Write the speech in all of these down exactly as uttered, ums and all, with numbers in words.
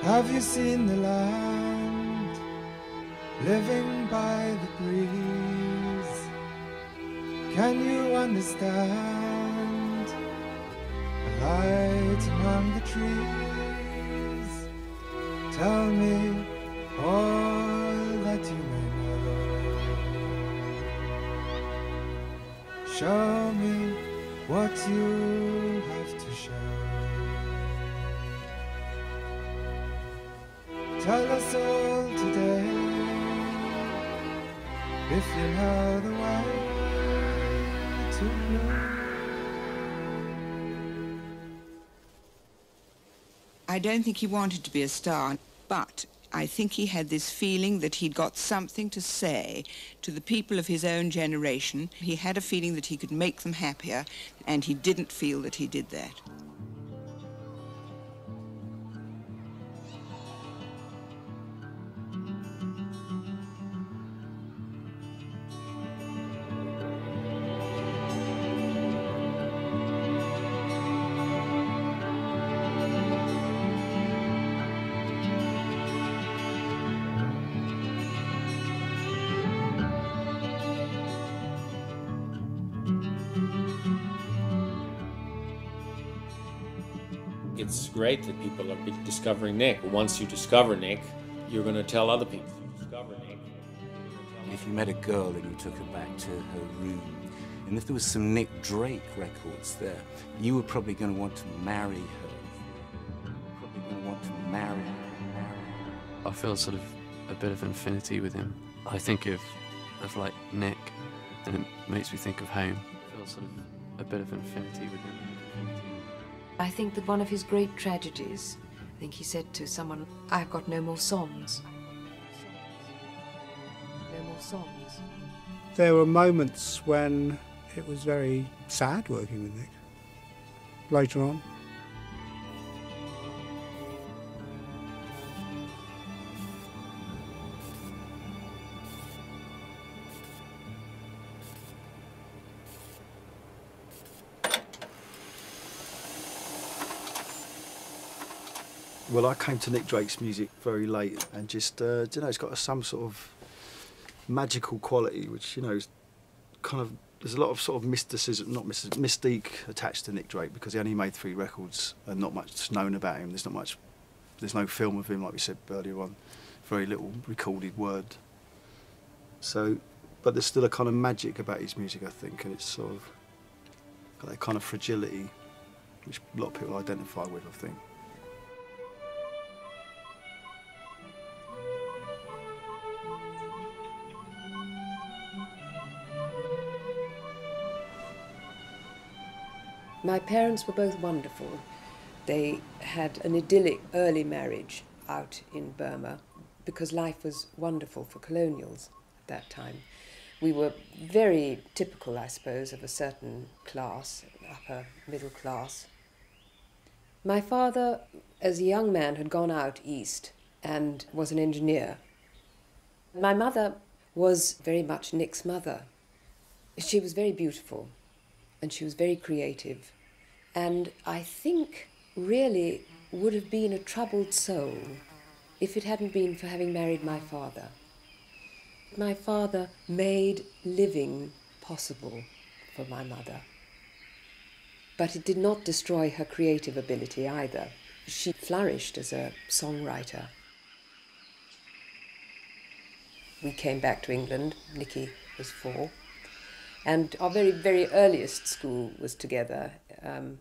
Have you seen the land, living by the breeze? Can you understand a light among the trees? Tell me all that you may know. Show me what you have to show. Tell us all today, if you know the way to know. I don't think he wanted to be a star, but I think he had this feeling that he'd got something to say to the people of his own generation. He had a feeling that he could make them happier, and he didn't feel that he did that. It's great that people are discovering Nick. Once you discover Nick, you're going to tell other people. You discover Nick. If you met a girl and you took her back to her room, and if there was some Nick Drake records there, you were probably going to want to marry her. Probably going to want to marry her. Marry her. I feel sort of a bit of infinity with him. I think of, of like Nick, and it makes me think of home. I feel sort of a bit of infinity with him. I think that one of his great tragedies, I think he said to someone, I've got no more songs. No more songs. There were moments when it was very sad working with Nick. Later on. Well, I came to Nick Drake's music very late, and just, uh, you know, it's got some sort of magical quality, which, you know, is kind of, there's a lot of sort of mysticism, not mystic, mystique attached to Nick Drake, because he only made three records and not much known about him. There's not much, there's no film of him, like we said earlier on, very little recorded word. So, but there's still a kind of magic about his music, I think, and it's sort of got that kind of fragility, which a lot of people identify with, I think. My parents were both wonderful. They had an idyllic early marriage out in Burma because life was wonderful for colonials at that time. We were very typical, I suppose, of a certain class, upper middle class. My father, as a young man, had gone out east and was an engineer. My mother was very much Nick's mother. She was very beautiful, and she was very creative, and I think really would have been a troubled soul if it hadn't been for having married my father. My father made living possible for my mother, but it did not destroy her creative ability either. She flourished as a songwriter. We came back to England, Nicky was four. And our very, very earliest school was together. Um,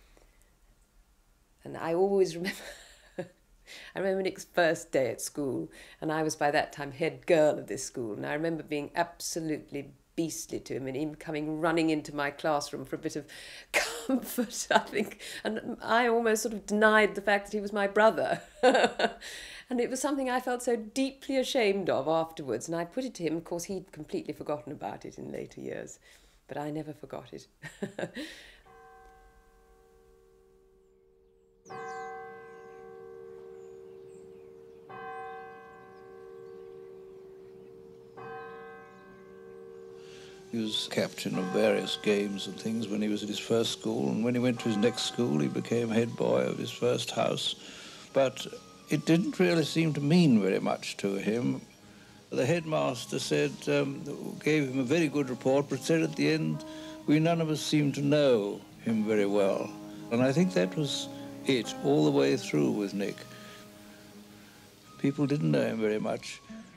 and I always remember, I remember Nick's first day at school, and I was by that time head girl of this school, and I remember being absolutely beastly to him and him coming running into my classroom for a bit of comfort, I think. And I almost sort of denied the fact that he was my brother. And it was something I felt so deeply ashamed of afterwards, and I put it to him. Of course, he'd completely forgotten about it in later years, but I never forgot it. He was captain of various games and things when he was at his first school, and when he went to his next school, he became head boy of his first house. But it didn't really seem to mean very much to him. The headmaster said, um, gave him a very good report, but said at the end, we none of us seemed to know him very well. And I think that was it all the way through with Nick. People didn't know him very much.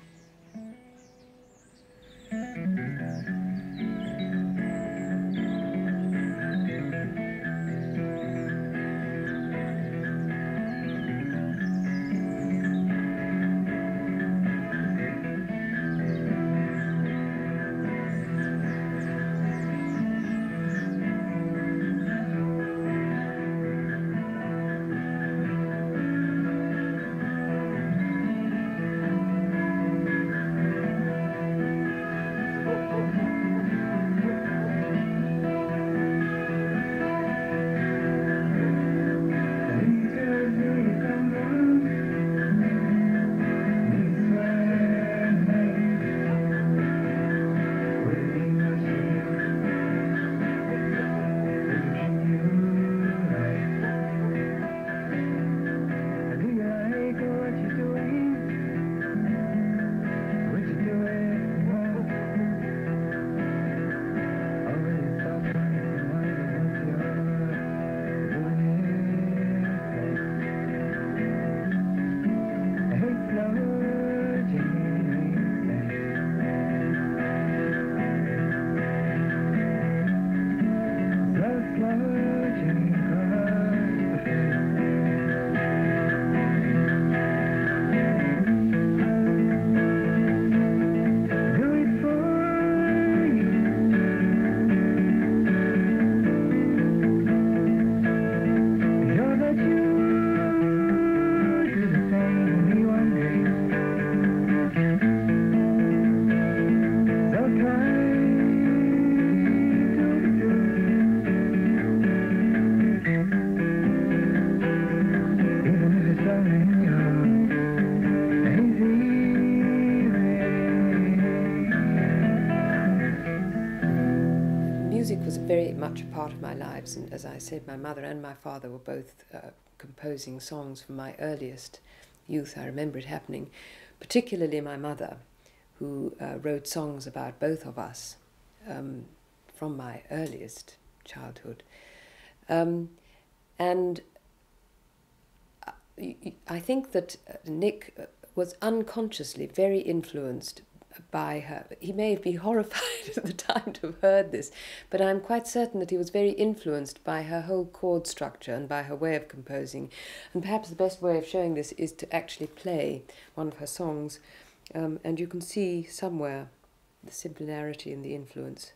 Very much a part of my lives, and as I said, my mother and my father were both uh, composing songs from my earliest youth. I remember it happening, particularly my mother, who uh, wrote songs about both of us um, from my earliest childhood. Um, and I, I think that Nick was unconsciously very influenced by her. He may be horrified at the time to have heard this, but I'm quite certain that he was very influenced by her whole chord structure and by her way of composing. And perhaps the best way of showing this is to actually play one of her songs, um, and you can see somewhere the similarity and the influence.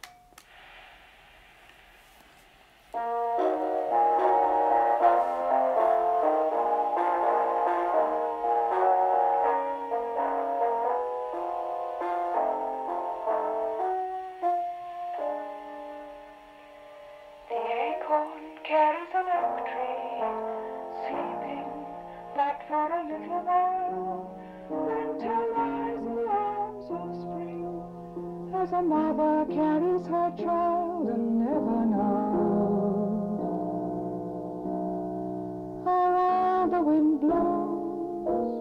As a mother carries her child and never knows, around the wind blows.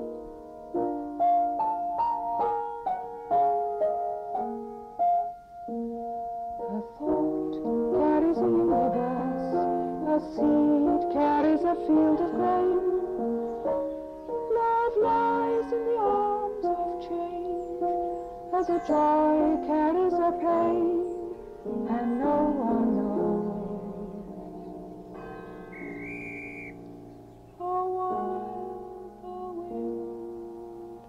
A thought carries a universe, a seed carries a field of grain. Love lies in the arms of change, as a joy carries a pain, and no one knows. Oh, while the wind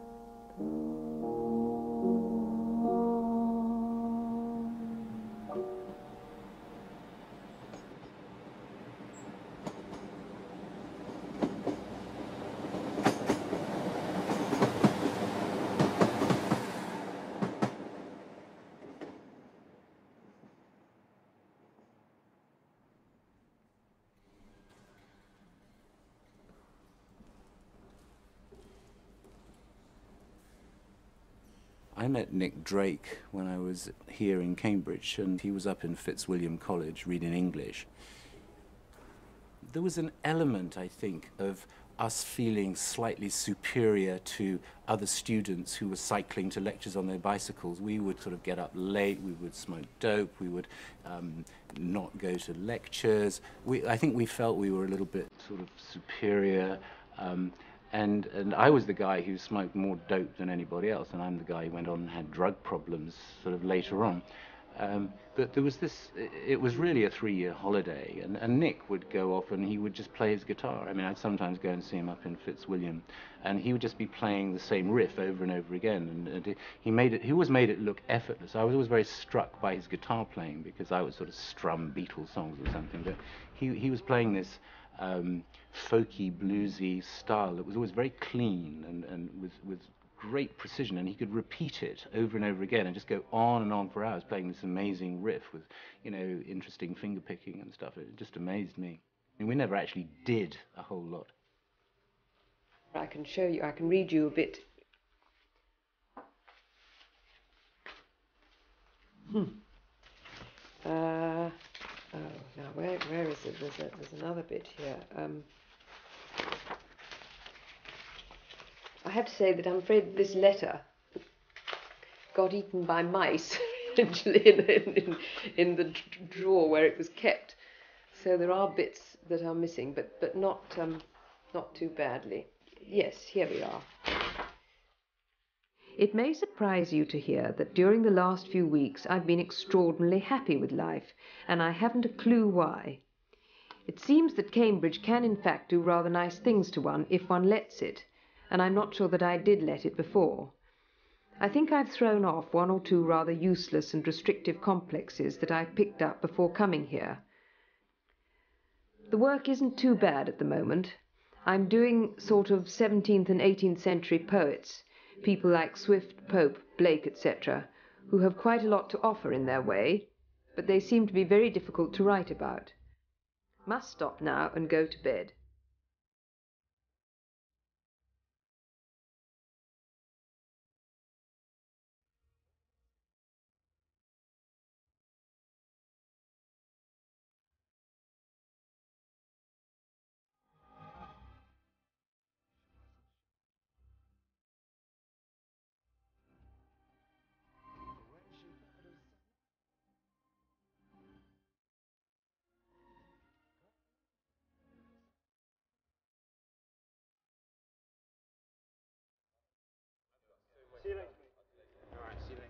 I met Nick Drake when I was here in Cambridge, and he was up in Fitzwilliam College reading English. There was an element, I think, of us feeling slightly superior to other students who were cycling to lectures on their bicycles. We would sort of get up late, we would smoke dope, we would um, not go to lectures. We, I think we felt we were a little bit sort of superior. Um, and, and I was the guy who smoked more dope than anybody else, and I'm the guy who went on and had drug problems sort of later on. Um, but there was this, it was really a three-year holiday, and, and Nick would go off and he would just play his guitar. I mean, I'd sometimes go and see him up in Fitzwilliam, and he would just be playing the same riff over and over again, and, and he made it, he always made it look effortless. I was always very struck by his guitar playing, because I would sort of strum Beatles songs or something, but he, he was playing this um, folky, bluesy style that was always very clean and, and with, with great precision, and he could repeat it over and over again and just go on and on for hours playing this amazing riff with, you know, interesting finger picking and stuff. It just amazed me. I mean, we never actually did a whole lot. I can show you, I can read you a bit. Hmm. Uh, oh, now where, where is it? There's, a, there's another bit here. Um, I have to say that I'm afraid this letter got eaten by mice actually in, in, in the drawer where it was kept. So there are bits that are missing, but, but not, um, not too badly. Yes, here we are. It may surprise you to hear that during the last few weeks I've been extraordinarily happy with life, and I haven't a clue why. It seems that Cambridge can in fact do rather nice things to one if one lets it, and I'm not sure that I did let it before. I think I've thrown off one or two rather useless and restrictive complexes that I picked up before coming here. The work isn't too bad at the moment. I'm doing sort of seventeenth and eighteenth century poets, people like Swift, Pope, Blake, et cetera, who have quite a lot to offer in their way, but they seem to be very difficult to write about. Must stop now and go to bed. See you later. All right, see you later.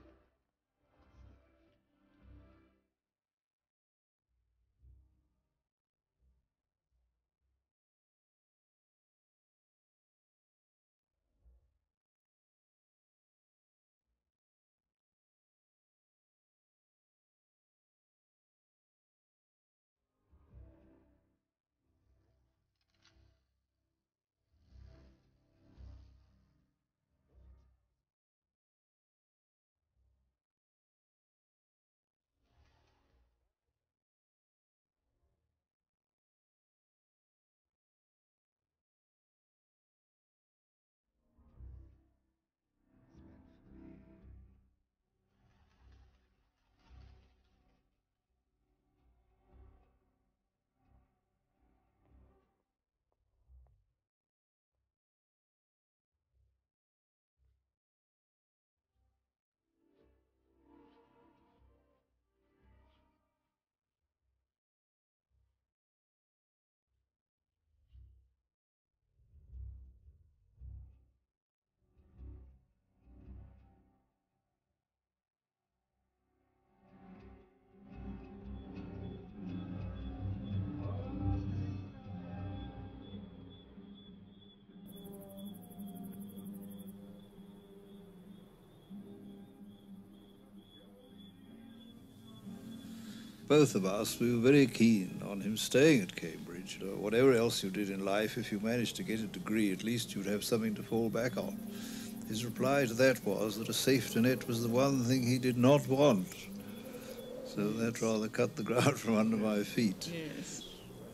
Both of us, we were very keen on him staying at Cambridge. You know, whatever else you did in life, if you managed to get a degree, at least you'd have something to fall back on. His reply to that was that a safety net was the one thing he did not want. So that rather cut the ground from under my feet. Yes.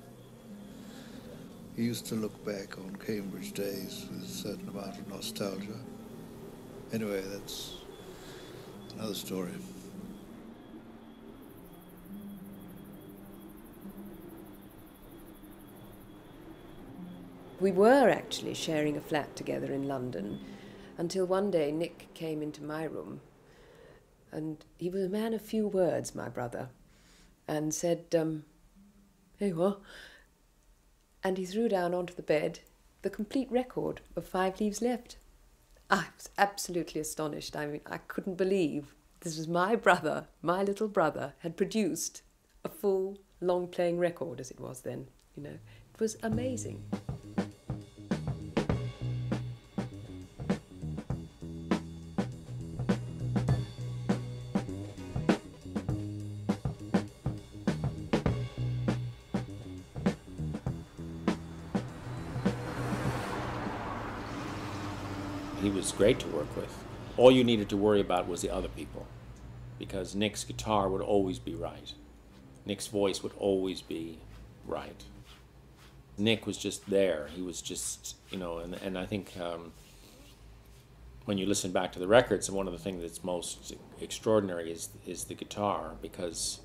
He used to look back on Cambridge days with a certain amount of nostalgia. Anyway, that's another story. We were actually sharing a flat together in London until one day Nick came into my room, and he was a man of few words, my brother, and said, um, "Hey, what?" And he threw down onto the bed the complete record of Five Leaves Left. I was absolutely astonished. I mean, I couldn't believe this was my brother, my little brother, had produced a full, long-playing record, as it was then, you know. It was amazing. He was great to work with. All you needed to worry about was the other people, because Nick's guitar would always be right. Nick's voice would always be right. Nick was just there. He was just, you know, and, and I think um, when you listen back to the records, and one of the things that's most extraordinary is, is the guitar, because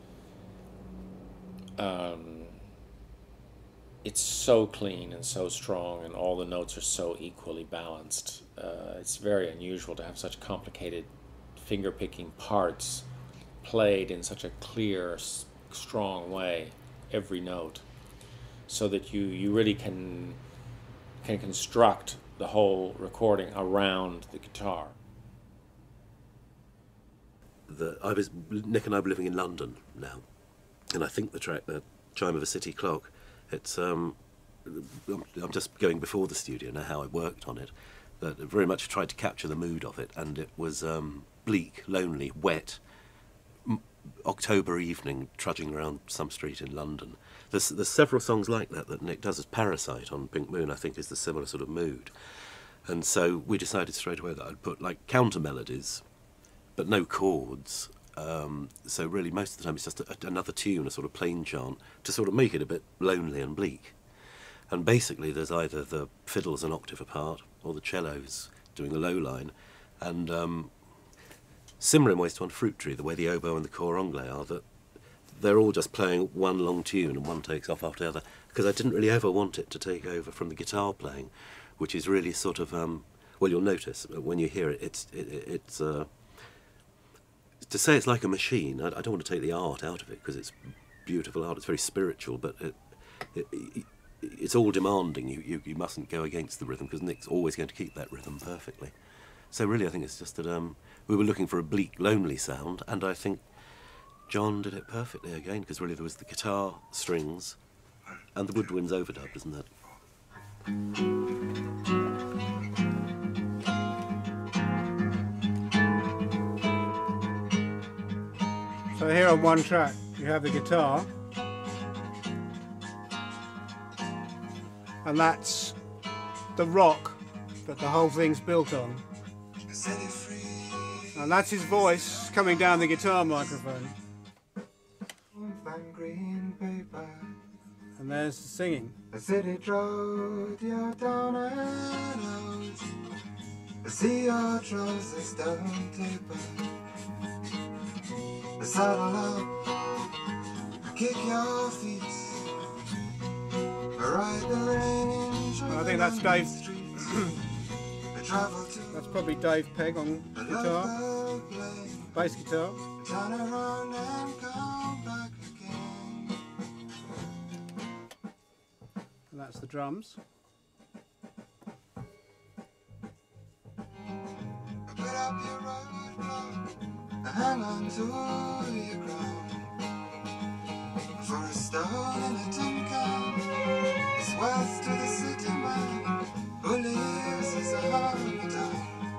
um, it's so clean and so strong, and all the notes are so equally balanced. Uh, it's very unusual to have such complicated finger-picking parts played in such a clear, s- strong way, every note, so that you, you really can, can construct the whole recording around the guitar. The, I was, Nick and I were living in London now, and I think the track, the Chime of a City Clock, It's, um, I'm just going before the studio now how I worked on it, but I very much tried to capture the mood of it, and it was um, bleak, lonely, wet, m- October evening, trudging around some street in London. There's, there's several songs like that that Nick does. As Parasite on Pink Moon, I think, is the similar sort of mood. And so we decided straight away that I'd put like counter melodies, but no chords. Um, so really most of the time it's just a, another tune, a sort of plain chant, to sort of make it a bit lonely and bleak. And basically there's either the fiddles an octave apart or the cellos doing the low line. And um, similar in ways to on Fruit Tree, the way the oboe and the cor anglais are, that they're all just playing one long tune and one takes off after the other, because I didn't really ever want it to take over from the guitar playing, which is really sort of, um, well, you'll notice when you hear it, it's, it, it's uh, to say it's like a machine, I, I don't want to take the art out of it, because it's beautiful art, it's very spiritual, but it, it, it, it's all demanding. You, you, you mustn't go against the rhythm, because Nick's always going to keep that rhythm perfectly. So really I think it's just that um, we were looking for a bleak, lonely sound, and I think John did it perfectly again, because really there was the guitar, strings, and the woodwinds overdub, isn't it? So here on one track you have the guitar, and that's the rock that the whole thing's built on. And that's his voice coming down the guitar microphone. And there's the singing. The city drove you down and out. I see your trousers down taper. The saddle up, kick your feet. Ride the range. I think that's Dave. That's probably Dave Pegg on guitar, bass guitar. Turn around and come back again. And that's the drums. Put up your roadblock and hang on to your ground. For a stone in a tin can is worth to the city man who lives as a harmattan.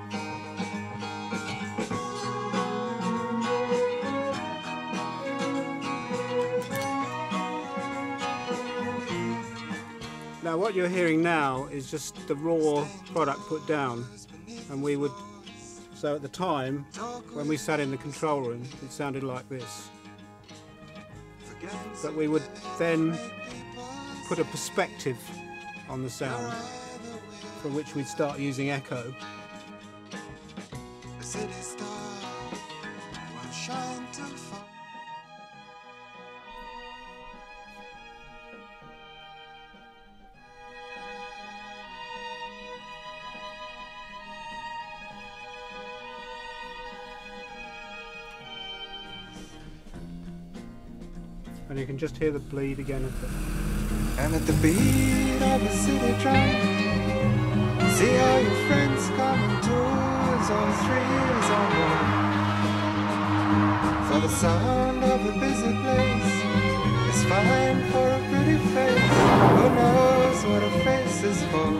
Now what you're hearing now is just the raw product put down, and we would, so at the time when we sat in the control room it sounded like this, but we would then put a perspective on the sound from which we'd start using echo. The city star will shine till fall. and you can just hear the bleed again at the... And at the beat of a city drum, see all your friends come in twos or threes or more. For the sound of a busy place is fine for a pretty face. Who knows what a face is for?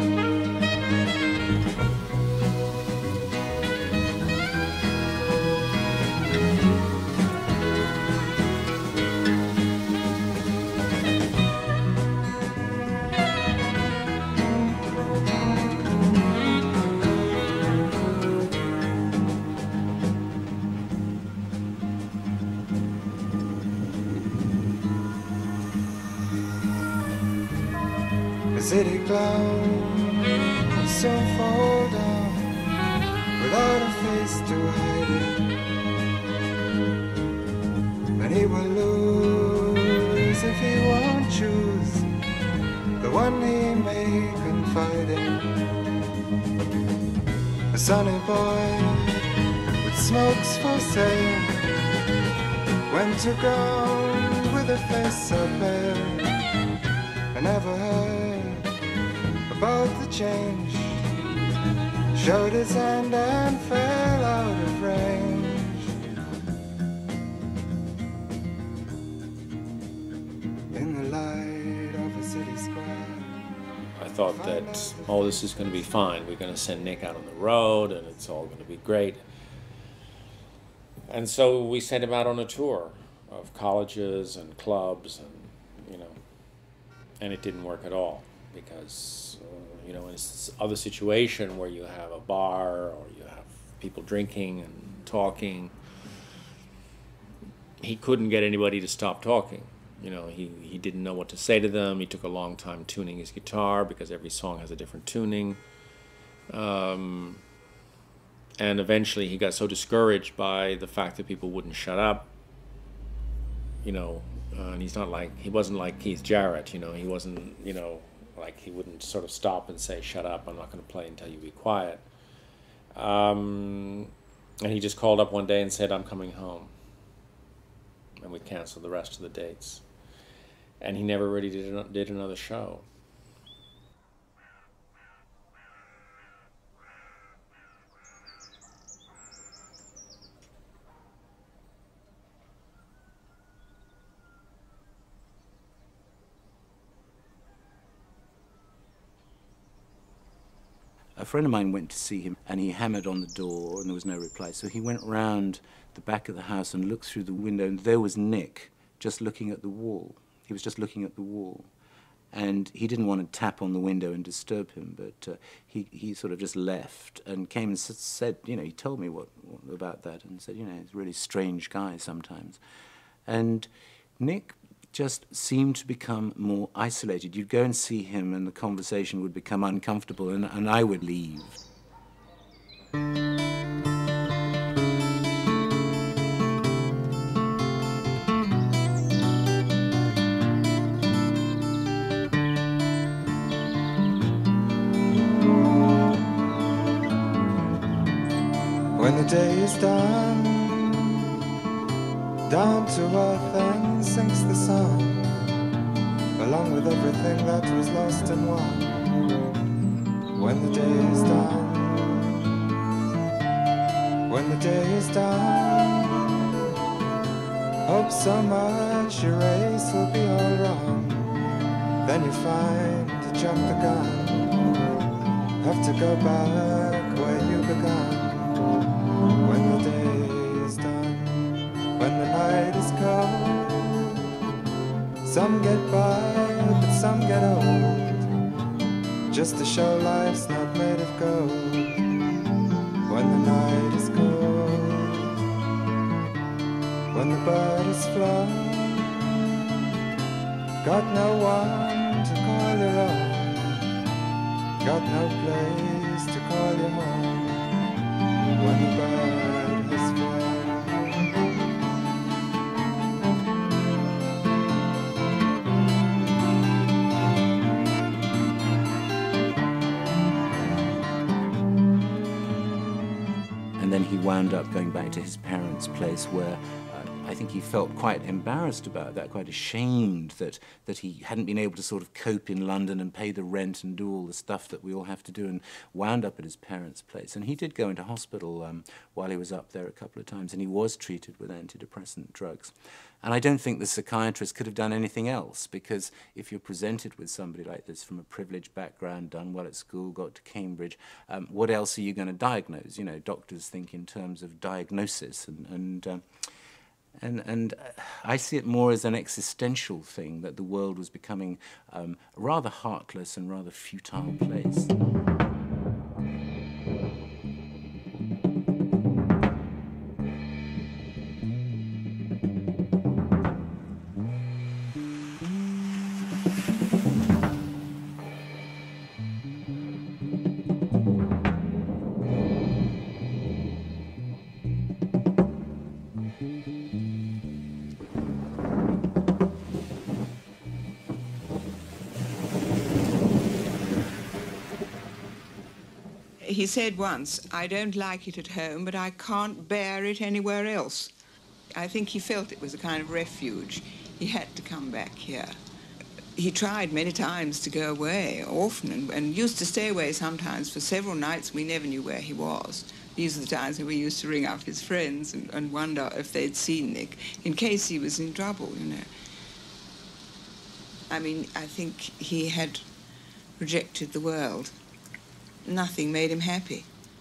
The city cloud will soon fall down without a face to hide it, and he will lose if he won't choose the one he may confide in. A sunny boy with smokes for sale went to ground with a face so pale. I never heard about the change, showed his hand and fell out of range. In the light of a city square, I thought that, oh, this is going to be fine. We're going to send Nick out on the road and it's all going to be great. And so we sent him out on a tour of colleges and clubs, and, you know, and it didn't work at all because, uh, you know, in this other situation where you have a bar or you have people drinking and talking, he couldn't get anybody to stop talking. You know, he, he didn't know what to say to them. He took a long time tuning his guitar because every song has a different tuning. Um, and eventually he got so discouraged by the fact that people wouldn't shut up, you know, uh, and he's not like, he wasn't like Keith Jarrett, you know, he wasn't, you know, like he wouldn't sort of stop and say, shut up, I'm not going to play until you be quiet. Um, and he just called up one day and said, I'm coming home. And we canceled the rest of the dates. And he never really did, did another show. A friend of mine went to see him and he hammered on the door and there was no reply. So he went round the back of the house and looked through the window, and there was Nick just looking at the wall. He was just looking at the wall. And he didn't want to tap on the window and disturb him, but uh, he, he sort of just left and came and s said, you know, he told me what, what about that and said, you know, he's a really strange guy sometimes. And Nick just seemed to become more isolated. You'd go and see him and the conversation would become uncomfortable, and, and I would leave. when the day is done, down to earth and sinks the sun, along with everything that was lost and won. When the day is done, when the day is done, hope so much your race will be all wrong. Then you find you jump the gun, have to go back where you began. When the day is done, when the night is cold, some get by, but some get old, just to show life's not made of gold. When the night is cold, when the bird is flown, got no one to call your own, got no place to call your home. When the bird has flown. And then he wound up going back to his parents' place where uh, I think he felt quite embarrassed about that, quite ashamed that, that he hadn't been able to sort of cope in London and pay the rent and do all the stuff that we all have to do, and wound up at his parents' place. And he did go into hospital um, while he was up there a couple of times, and he was treated with antidepressant drugs. And I don't think the psychiatrist could have done anything else, because if you're presented with somebody like this from a privileged background, done well at school, got to Cambridge, um, what else are you going to diagnose? You know, doctors think in terms of diagnosis, and and um, and, and I see it more as an existential thing, that the world was becoming um, a rather heartless and rather futile place. He said once, "I don't like it at home, but I can't bear it anywhere else." I think he felt it was a kind of refuge. He had to come back here. He tried many times to go away, often, and, and used to stay away sometimes for several nights. We never knew where he was. These are the times when we used to ring up his friends and, and wonder if they'd seen Nick, in case he was in trouble, you know. I mean, I think he had rejected the world. Nothing made him happy.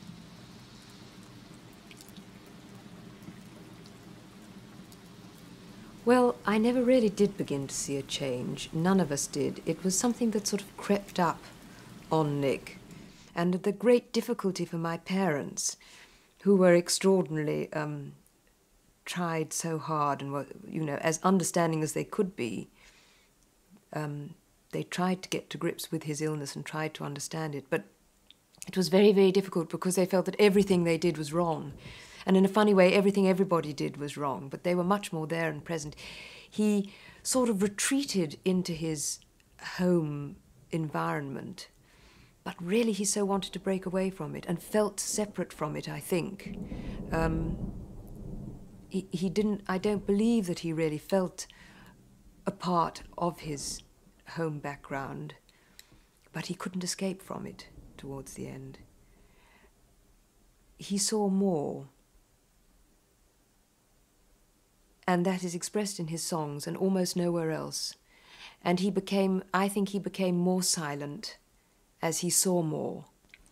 Well, I never really did begin to see a change. None of us did. It was something that sort of crept up on Nick. And the great difficulty for my parents, who were extraordinarily, um, tried so hard and were, you know, as understanding as they could be, um, they tried to get to grips with his illness and tried to understand it. But it was very, very difficult because they felt that everything they did was wrong. And in a funny way, everything everybody did was wrong, but they were much more there and present. He sort of retreated into his home environment, but really he so wanted to break away from it and felt separate from it, I think. Um, he, he didn't, I don't believe that he really felt a part of his home background, but he couldn't escape from it towards the end. He saw more, and that is expressed in his songs and almost nowhere else. And he became, I think he became more silent as he saw more.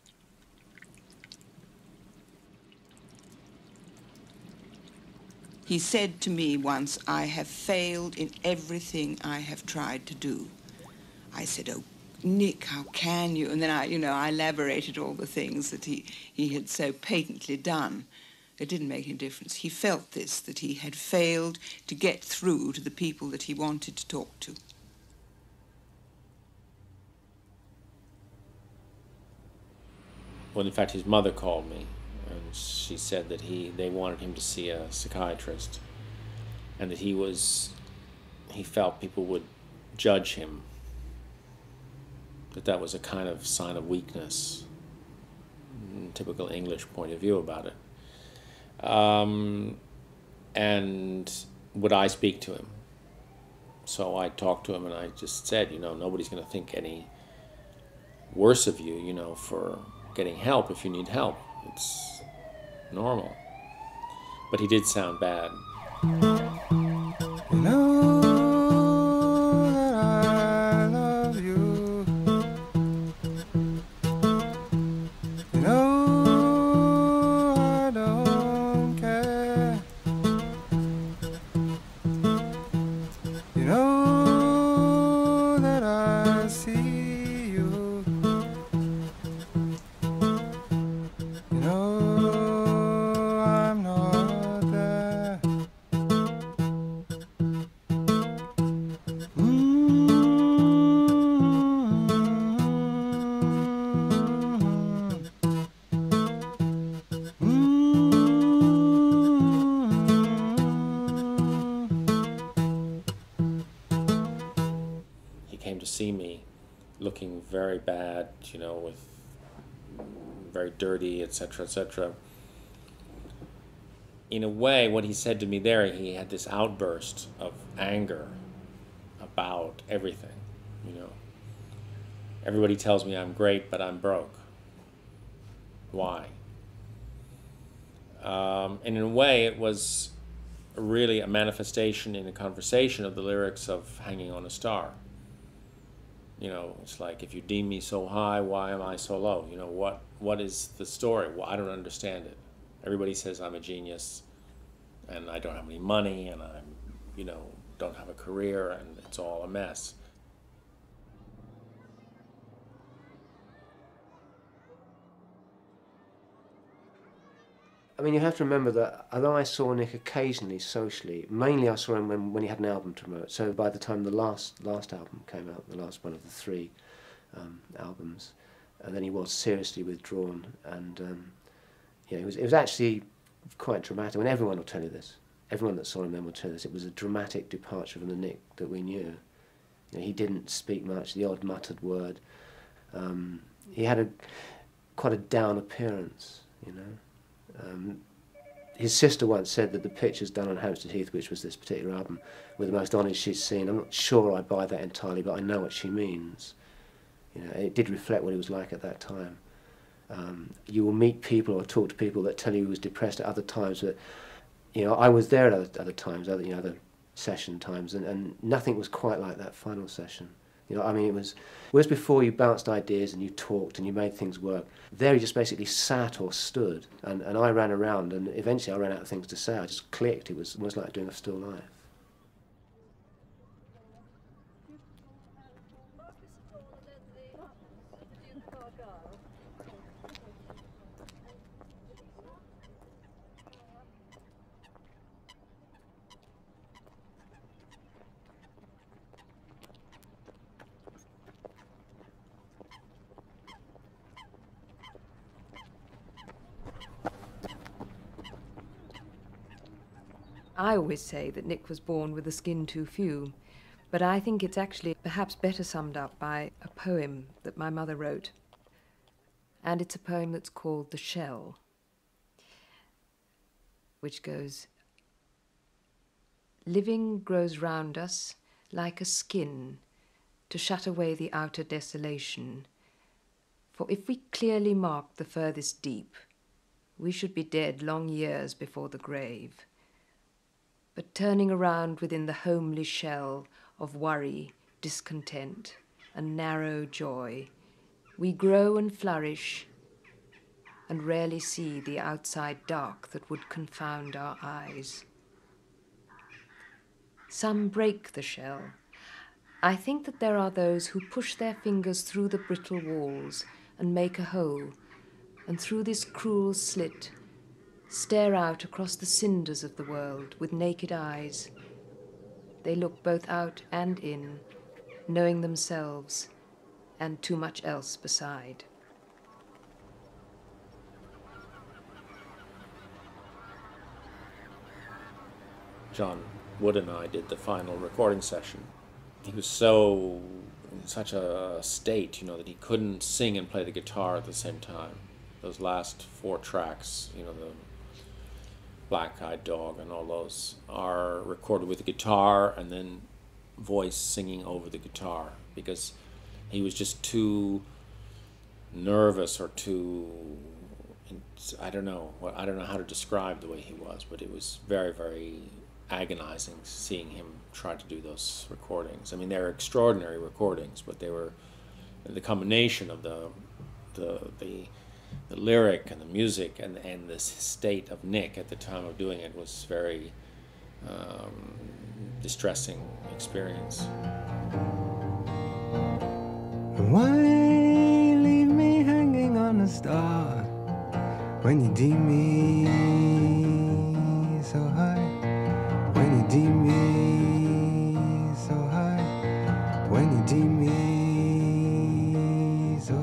He said to me once, "I have failed in everything I have tried to do." I said, "Oh, Nick, how can you?" And then I, you know, I elaborated all the things that he, he had so patently done. It didn't make any difference. He felt this, that he had failed to get through to the people that he wanted to talk to. Well, in fact, his mother called me, and she said that he they wanted him to see a psychiatrist, and that he was, he felt people would judge him, that that was a kind of sign of weakness, typical English point of view about it. Um, and would I speak to him? So I talked to him, and I just said, you know, nobody's going to think any worse of you, you know, for getting help if you need help. It's normal. But he did sound bad. You know that I love you. You know I don't care. You know that I see you. You know I'm not there. He came to see me looking very bad, you know, with very dirty, et cetera, et cetera. in a way, what he said to me there, he had this outburst of anger about everything, you know. Everybody tells me I'm great, but I'm broke. Why? Um, and in a way, it was really a manifestation in a conversation of the lyrics of Hanging on a Star. You know, it's like, if you deem me so high, why am I so low? You know, what what is the story? Well, I don't understand it. Everybody says I'm a genius, and I don't have any money, and I'm, you know, don't have a career, and it's all a mess. I mean, you have to remember that although I saw Nick occasionally socially, mainly I saw him when, when he had an album to promote. So by the time the last last album came out, the last one of the three um, albums, and then he was seriously withdrawn. And um, yeah, it was it was actually quite dramatic. I mean, everyone will tell you this. Everyone that saw him then will tell you this. It was a dramatic departure from the Nick that we knew. You know, he didn't speak much. The odd muttered word. Um, he had a quite a down appearance. You know. Um, his sister once said that the pictures done on Hampstead Heath, which was this particular album, were the most honest she's seen. I'm not sure I buy that entirely, but I know what she means. You know, it did reflect what he was like at that time. Um, you will meet people or talk to people that tell you he was depressed at other times. But you know, I was there at other, other times, other you know, other session times, and, and nothing was quite like that final session. You know, I mean, it was, whereas before you bounced ideas and you talked and you made things work, there you just basically sat or stood, and, and I ran around, and eventually I ran out of things to say. I just clicked. It was almost like doing a still life. I always say that Nick was born with a skin too few, but I think it's actually perhaps better summed up by a poem that my mother wrote. And it's a poem that's called The Shell, which goes, "Living grows round us like a skin to shut away the outer desolation. For if we clearly marked the furthest deep, we should be dead long years before the grave. But turning around within the homely shell of worry, discontent, and narrow joy, we grow and flourish and rarely see the outside dark that would confound our eyes. Some break the shell. I think that there are those who push their fingers through the brittle walls and make a hole, and through this cruel slit stare out across the cinders of the world with naked eyes. They look both out and in, knowing themselves and too much else beside." John Wood and I did the final recording session. He was so in such a state, you know, that he couldn't sing and play the guitar at the same time. Those last four tracks, you know, the Black-Eyed Dog and all those are recorded with the guitar and then voice singing over the guitar, because he was just too nervous or too, I don't know, I don't know how to describe the way he was, but it was very, very agonizing seeing him try to do those recordings. I mean, they're extraordinary recordings, but they were the combination of the the the the lyric and the music and and the state of Nick at the time of doing it was very um, distressing experience. Why leave me hanging on a star when you deem me so high? When you deem me so high? When you deem me so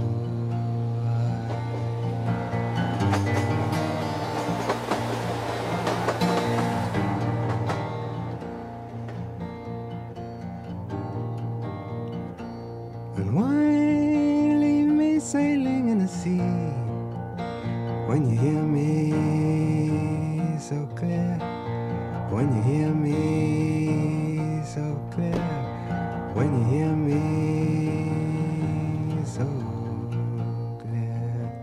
And why leave me sailing in the sea when you hear me so when you hear me so clear, when you hear me so clear.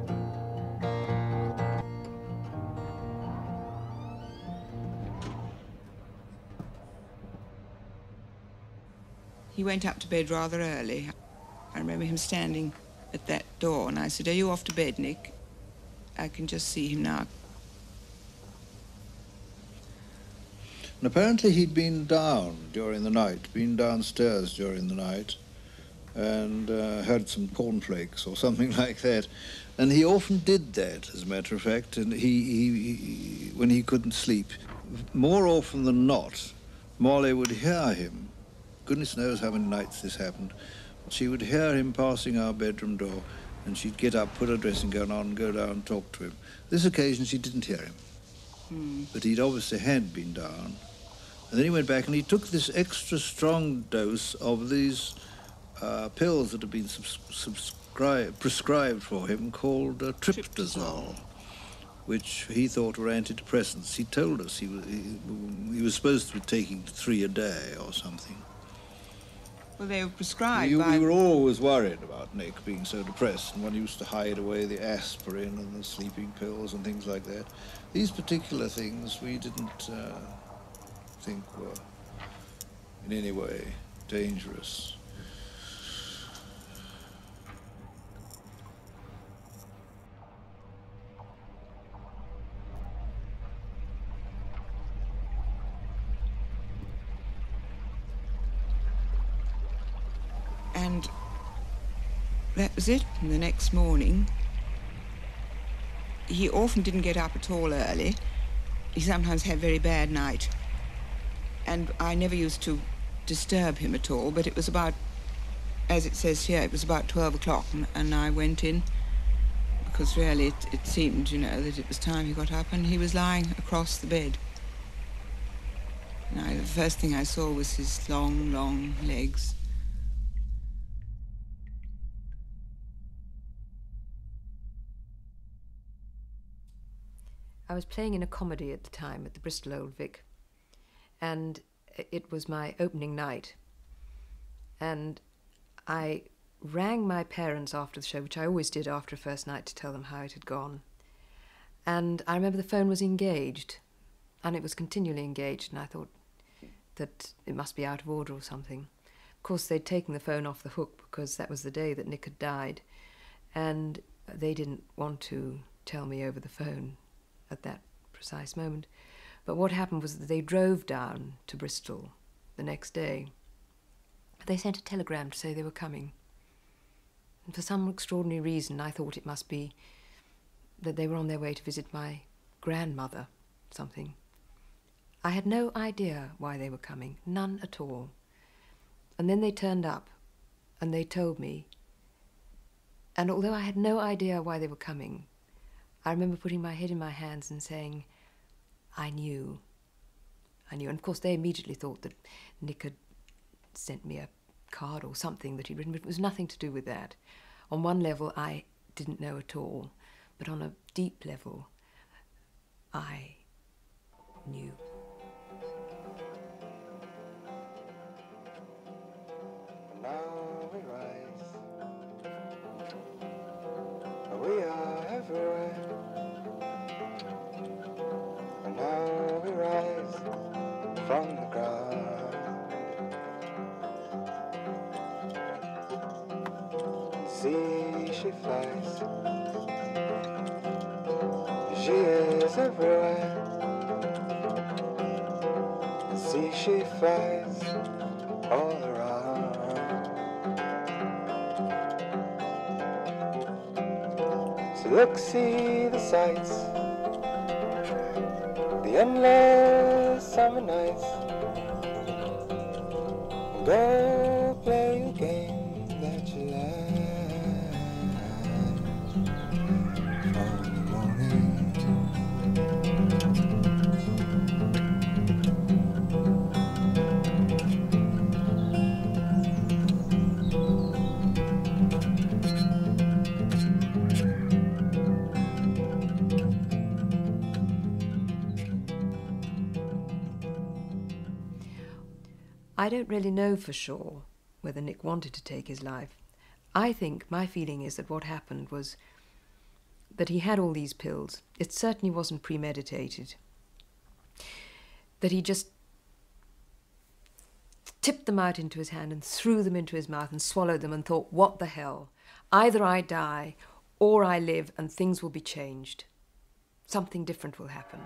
He went up to bed rather early. I remember him standing at that door, and I said, "Are you off to bed, Nick?" I can just see him now. And apparently he'd been down during the night, been downstairs during the night, and uh, had some cornflakes or something like that. And he often did that, as a matter of fact, and he, he, he when he couldn't sleep. More often than not, Molly would hear him. Goodness knows how many nights this happened. She would hear him passing our bedroom door, and she'd get up, put her dressing gown on, and go down and talk to him. This occasion she didn't hear him, Hmm. but he'd obviously had been down. And then he went back and he took this extra strong dose of these uh, pills that had been subs subscribed, prescribed for him called uh, triptazole, which he thought were antidepressants. He told us he was, he, he was supposed to be taking three a day or something. Well, they were prescribed We, by... we were always worried about Nick being so depressed, and one used to hide away the aspirin and the sleeping pills and things like that. These particular things we didn't uh, think were in any way dangerous. And that was it. And the next morning, he often didn't get up at all early. He sometimes had a very bad night. And I never used to disturb him at all, but it was about, as it says here, it was about twelve o'clock, and, and I went in, because really it, it seemed, you know, that it was time he got up, and he was lying across the bed. And I, the first thing I saw was his long, long legs. I was playing in a comedy at the time at the Bristol Old Vic, and it was my opening night. And I rang my parents after the show, which I always did after a first night, to tell them how it had gone. And I remember the phone was engaged, and it was continually engaged, and I thought that it must be out of order or something. Of course, they'd taken the phone off the hook because that was the day that Nick had died, and they didn't want to tell me over the phone at that precise moment. But what happened was that they drove down to Bristol the next day. They sent a telegram to say they were coming. And for some extraordinary reason, I thought it must be that they were on their way to visit my grandmother, something. I had no idea why they were coming, none at all. And then they turned up, and they told me. And although I had no idea why they were coming, I remember putting my head in my hands and saying, I knew. I knew. And of course they immediately thought that Nick had sent me a card or something that he'd written, but it was nothing to do with that. On one level, I didn't know at all, but on a deep level, I knew. Now we rise, we are everywhere. And now we rise from the ground. See, she flies. She is everywhere. See, she flies all around. So look, see the sights, the endless summer nights. Go play a game that you like from the morning. I don't really know for sure whether Nick wanted to take his life. I think my feeling is that what happened was that he had all these pills. It certainly wasn't premeditated. That he just tipped them out into his hand and threw them into his mouth and swallowed them and thought, what the hell? Either I die or I live and things will be changed. Something different will happen.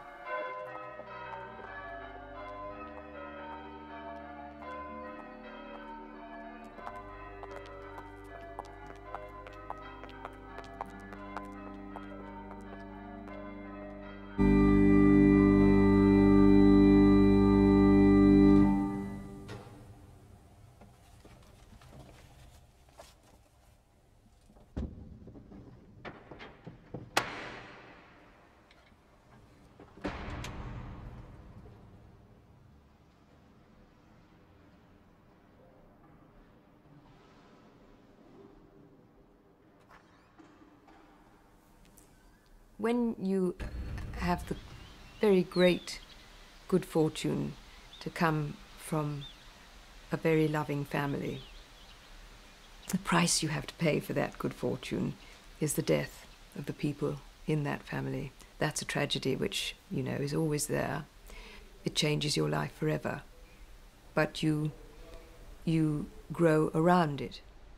When you have the very great good fortune to come from a very loving family, the price you have to pay for that good fortune is the death of the people in that family. That's a tragedy which, you know, is always there. It changes your life forever. But you, you grow around it.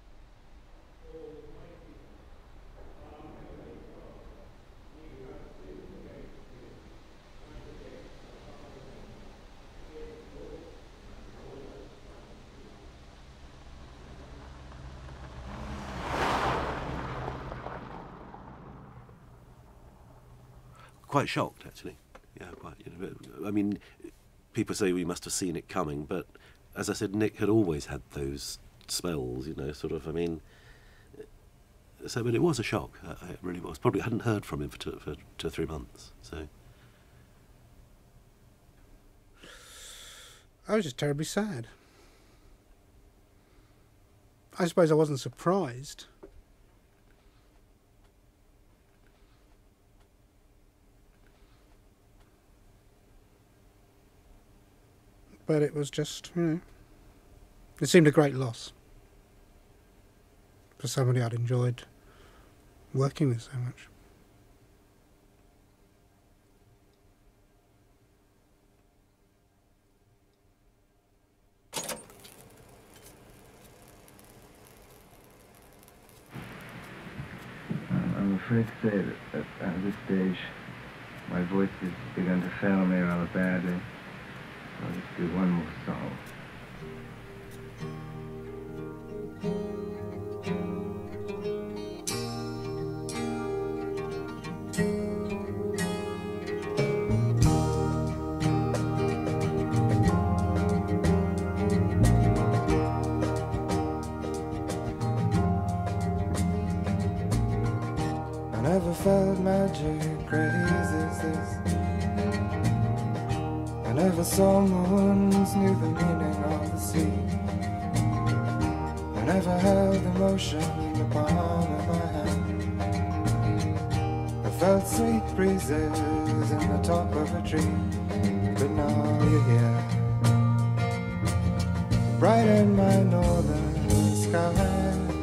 Quite shocked, actually. Yeah, quite. You know, I mean, people say we must have seen it coming, but as I said, Nick had always had those spells, you know, sort of, I mean, so, but it was a shock, uh, it really was. Probably hadn't heard from him for two, for two or three months, so. I was just terribly sad. I suppose I wasn't surprised. But it was just, you know, it seemed a great loss for somebody I'd enjoyed working with so much. I'm afraid to say that at, at this stage, my voice has begun to fail me rather badly. I'll just do one more song. I never felt magic crazy as this. I never saw moons, knew the meaning of the sea. I never held emotion in the palm of my hand. I felt sweet breezes in the top of a tree. But now you're here, bright in my northern sky.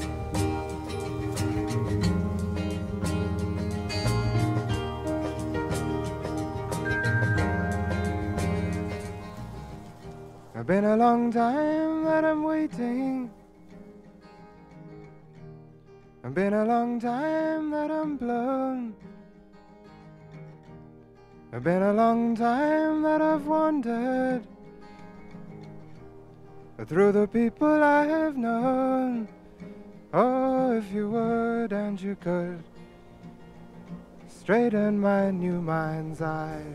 It's been a long time that I'm waiting. It's been a long time that I'm blown. It's been a long time that I've wandered through the people I have known. Oh, if you would and you could straighten my new mind's eye.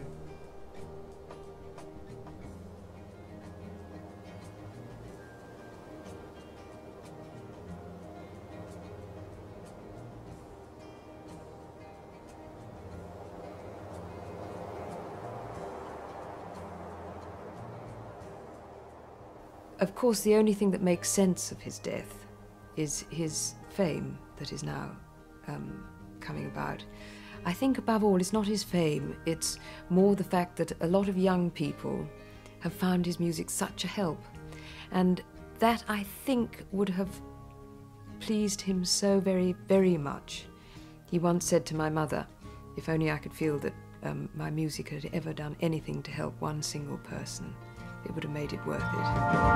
Of course, the only thing that makes sense of his death is his fame that is now um, coming about. I think above all, it's not his fame, it's more the fact that a lot of young people have found his music such a help. And that, I think, would have pleased him so very, very much. He once said to my mother, if only I could feel that um, my music had ever done anything to help one single person, it would have made it worth it.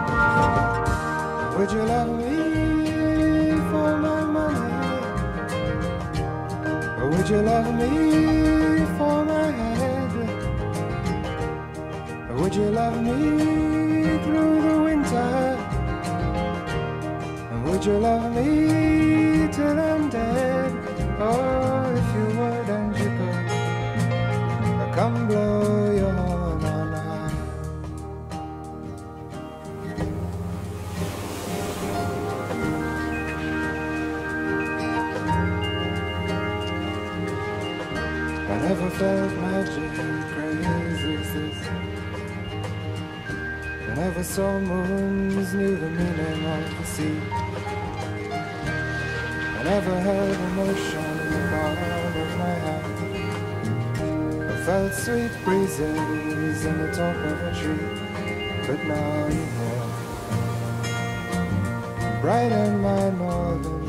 Would you love me for my money? Or would you love me for my head? Or would you love me through the winter? And would you love me till I'm dead? Oh, if you would and you could, come blow your horn on high. I never felt magic crazy as this. I never saw moons, knew the meaning of the sea. I never held emotion in the palm of my hand. I felt sweet breezes in the top of a tree. But now you're here, brighten my northern